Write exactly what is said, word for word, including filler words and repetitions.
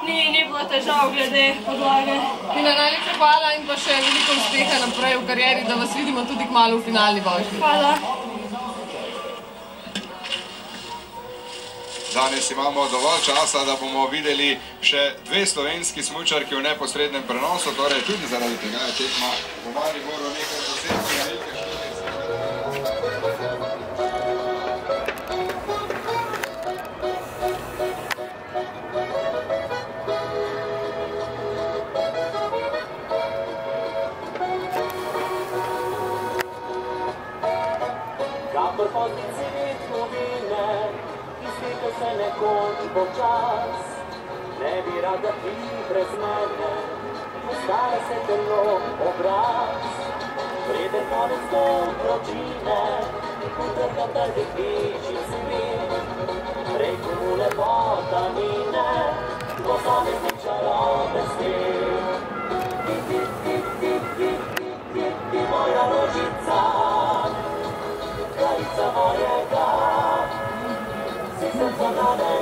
Ni, ni bilo težav glede podlage. Tina, najlepša hvala in pa še veliko uspeha naprej v karieri, da vas vidimo tudi kmalu v finalni vožnji. Hvala. Danes imamo dovolj časa, da bomo videli še dve slovenski smučarki v neposrednem prenosu, torej tudi zaradi tega je tekma v Mariboru nekaj posebnega. Kakor pozni cvet novine, izteka se nekoč počas, ne bi rada ti brez mene, ostane se telo obraz. Preden konec do vročine, utrka trdi kliči svet, preko mu lepota mine, posamezni čarobe svet. Ti, ti, ti, ti, ti, ti, ti, moja rožica, kraljica mojega, si srca nade.